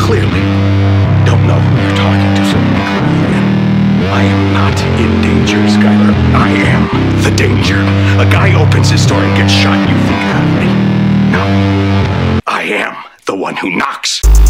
clearly don't know who you're talking to, so I am not in danger, Skylar. I am the danger. A guy opens his door and gets shot, you think that of me? No. I am the one who knocks.